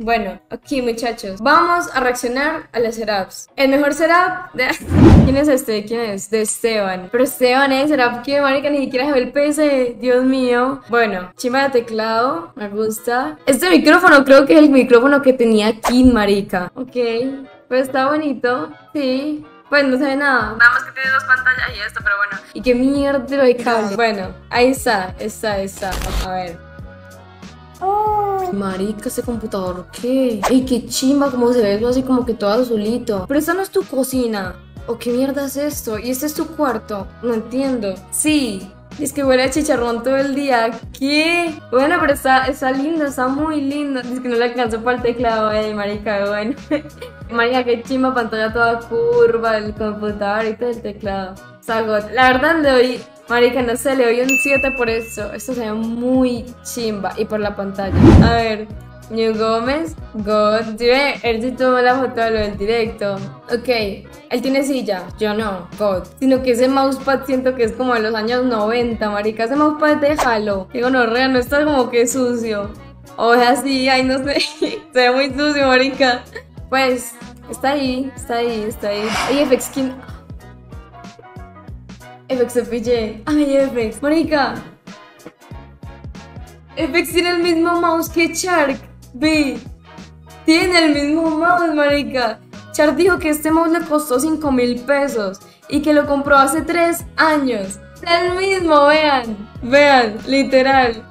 Bueno, aquí muchachos, vamos a reaccionar a las setups. El mejor setup de... ¿Quién es este? ¿Quién es? De Esteban. Pero Esteban es setup que marica ni siquiera se ve el PC. Dios mío. Bueno, chimba de teclado, me gusta. Este micrófono creo que es el micrófono que tenía aquí, marica. Ok, pues está bonito, sí. Pues no se ve nada. Nada más que tiene dos pantallas y esto, pero bueno. ¿Y qué mierda lo de cable? Bueno, ahí está. A ver. Marica, este computador, ¿qué? Ey, qué chimba, como se ve eso así como que todo azulito. Pero esta no es tu cocina. ¿O qué mierda es esto? ¿Y este es tu cuarto? No entiendo. Sí, es que huele a chicharrón todo el día. ¿Qué? Bueno, pero está lindo, está muy lindo. Es que no le alcanzó para el teclado, marica, bueno. Marica, qué chimba, pantalla toda curva, el computador y todo el teclado. Sagot. La verdad le doy... Marica, no sé, le doy un 7 por eso. Esto se ve muy chimba. Y por la pantalla. A ver, New Gómez, God. Él sí tomó la foto de lo del directo. Ok, él tiene silla, yo no, God. Sino que ese mousepad siento que es como de los años 90, marica. Ese mousepad déjalo. Digo, no, no está como que sucio. O es así, ay, no sé. Se ve muy sucio, marica. Pues, está ahí. Ay, FX Skin. FX FJ. Ay, FX. Marica. FX tiene el mismo mouse que Shark. Ve. Tiene el mismo mouse, marica. Shark dijo que este mouse le costó 5.000 pesos. Y que lo compró hace 3 años. El mismo, vean. Vean, literal.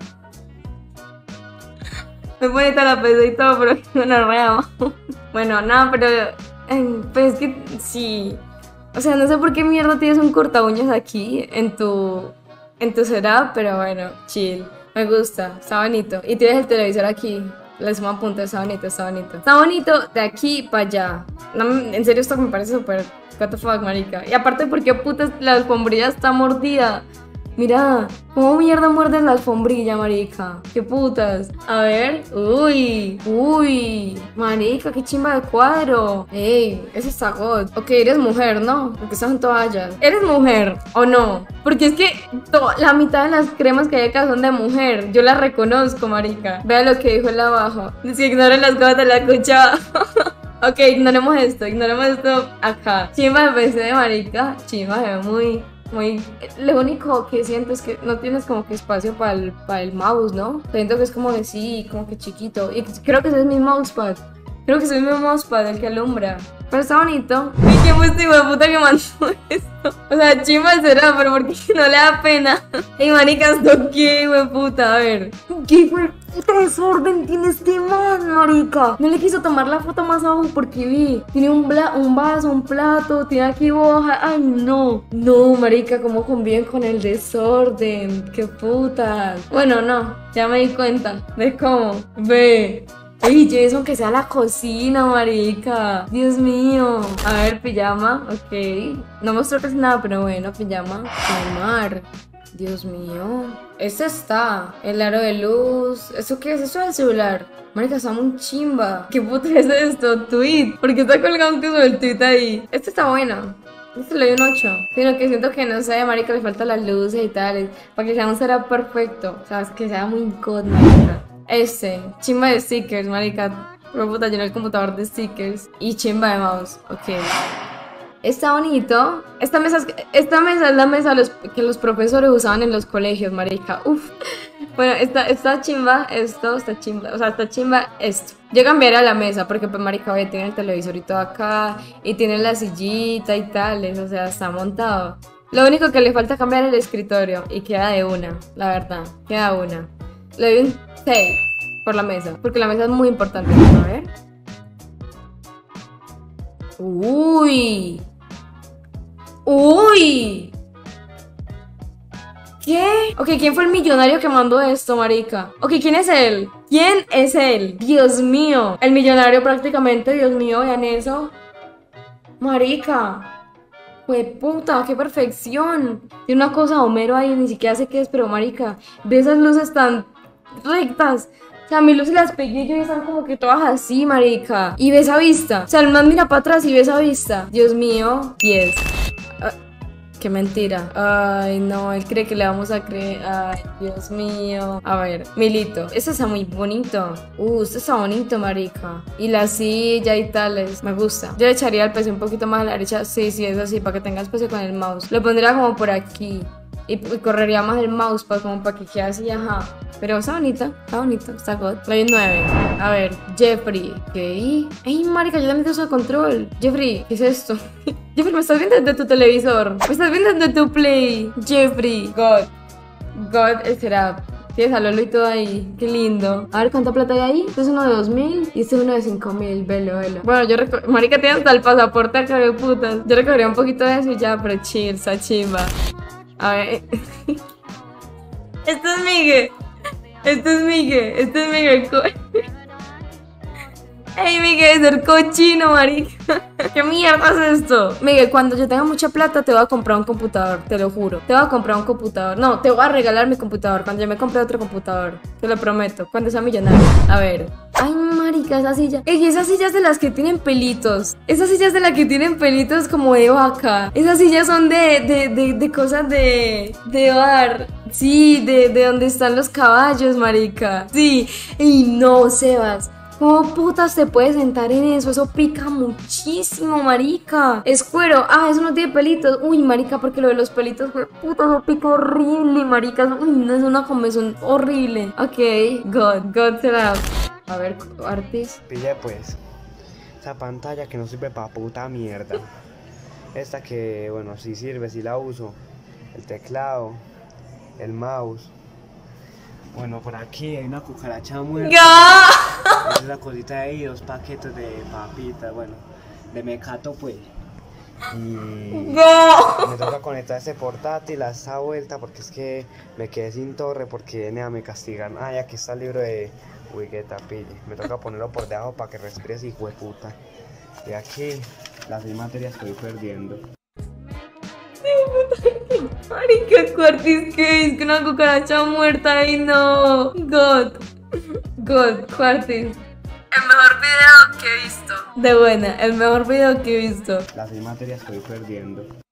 Me bonita la PC y todo, pero no lo veamos. Bueno, no, pero... pues es que sí... O sea, no sé por qué mierda tienes un corta uñas aquí en tu setup, pero bueno, chill. Me gusta, está bonito. Y tienes el televisor aquí. Le sumo a punto, está bonito. Está bonito de aquí para allá. No, en serio, esto me parece súper... What the fuck, marica. Y aparte, ¿por qué putas la alfombrilla está mordida? Mira, ¿cómo mierda muerdes la alfombrilla, marica? ¿Qué putas? A ver, uy, marica, qué chimba de cuadro. Ey, ese está god. Ok, eres mujer, ¿no? Porque estás en toallas. ¿Eres mujer o no? Porque es que la mitad de las cremas que hay acá son de mujer. Yo las reconozco, marica. Vea lo que dijo el abajo. Si ignoren las cosas de la cuchara. Ok, ignoremos esto acá. Chimba de PC de marica. Chimba de muy... Lo único que siento es que no tienes como que espacio para el mouse, ¿no? Siento que es como de sí, como que chiquito. Y creo que ese es mi mousepad. Creo que ese es mi mousepad, el que alumbra. Pero está bonito. Y qué hijo de puta que mandó esto. O sea, chimba será, pero porque no le da pena. Ey, manicas, ¿esto qué, hijo de puta? A ver. ¿Qué hijo de puta desorden tiene este man, marica? No le quiso tomar la foto más abajo porque vi. Tiene un vaso, un plato, tiene aquí hoja. Ay, no. No, marica, ¿cómo conviven con el desorden? Qué putas. Bueno, no. Ya me di cuenta de cómo. Ve. Ey, Jason, que sea la cocina, marica. Dios mío. A ver, pijama, ok. No mostró casi nada, pero bueno, pijama. Mar. Dios mío. Este está. El aro de luz. ¿Eso qué es? ¿Eso es el celular? Marica, está muy chimba. ¿Qué puta es esto? Tweet. ¿Por qué está colgado que sube el tweet ahí? Este está bueno. Este le doy un 8. Sino que siento que no sé, marica, le falta las luces y tal. Para que sea un setup perfecto. O sea, que sea muy god, marica. Chimba de stickers, marica. Pero puta, lleno el computador de stickers. Y chimba de mouse, ok. Está bonito. Esta mesa es la mesa que los profesores usaban en los colegios, marica. Uf. Bueno, está chimba esto, está chimba. O sea, está chimba esto. Yo cambiaría la mesa porque, pues, marica, oye, tiene el televisor y todo acá. Y tiene la sillita y tales. O sea, está montado. Lo único que le falta cambiar es el escritorio. Y queda de una, la verdad. Queda una. Le doy un 6 por la mesa, porque la mesa es muy importante. A ver. Uy. ¿Qué? Ok, ¿quién fue el millonario que mandó esto, marica? Ok, ¿quién es él? ¿Quién es él? Dios mío. El millonario prácticamente, Dios mío, vean eso. Marica. Puta, qué perfección. Tiene una cosa Homero ahí, ni siquiera sé qué es, pero marica, ve esas luces tan rectas. O sea, mis luces las pegué yo y están como que todas así, marica. Y ve esa vista. O sea, el man mira para atrás y ve esa vista. Dios mío, 10. Qué mentira. Ay, no, él cree que le vamos a creer. Ay, Dios mío. A ver, Milito. Este está muy bonito. Este está bonito, marica. Y la silla y tales. Me gusta. Yo le echaría el PC un poquito más a la derecha. Sí, sí, es así, para que tenga espacio con el mouse. Lo pondría como por aquí. Y correría más el mouse como para que quede así, ajá. Pero está bonito, está good. Le doy un 9. A ver, Jeffrey. ¿Qué? Ey, marica, yo también uso control. Jeffrey, ¿qué es esto? Jeffrey, ¿me estás viendo desde tu televisor? ¿Me estás viendo desde tu play? Jeffrey. God, será. Tienes a Lolo y todo ahí. Qué lindo. A ver, ¿cuánta plata hay ahí? Este es uno de 2000 y este es uno de 5000. Velo. Bueno, marica, tiene hasta el pasaporte acá de putas. Yo recogería un poquito de eso y ya, pero chill, esa chimba. A ver. Este es Miguel. Ey, Miguel, es el cochino, marica. ¿Qué mierda es esto? Miguel, cuando yo tenga mucha plata te voy a comprar un computador, te lo juro. Te voy a comprar un computador. No, te voy a regalar mi computador cuando yo me compre otro computador. Te lo prometo, cuando sea millonario. A ver. Ay, marica, esa silla. Ey, esas sillas de las que tienen pelitos. Esas sillas de las que tienen pelitos como de vaca. Esas sillas son de cosas de bar. Sí, de donde están los caballos, marica. Sí. Y no, Sebas. ¿Cómo putas te puedes sentar en eso? Eso pica muchísimo, marica. Es cuero. Ah, eso no tiene pelitos. Uy, marica, porque lo de los pelitos, puta, eso pica horrible, marica. Uy, no, es una comezón horrible. Ok, God será. A ver, Artis. Pille pues, esa pantalla que no sirve para puta mierda. Esta que, bueno, sí sirve, sí la uso. El teclado, el mouse. Bueno, por aquí hay una cucaracha muerta. ¡Ya! Es la cosita de ahí, 2 paquetes de papitas, bueno, de mecato pues. Y me toca conectar ese portátil a esta vuelta porque es que me quedé sin torre porque me castigan. Ay, aquí está el libro de Wigueta, pille. Me toca ponerlo por debajo para que respires, hijo de puta. Y aquí las 6 materias que voy perdiendo. Marica, Cuartis, ¿qué es? Que una cucaracha muerta y no. God, Cuartis. El mejor video que he visto. De buena, el mejor video que he visto. Las 6 materias que voy perdiendo.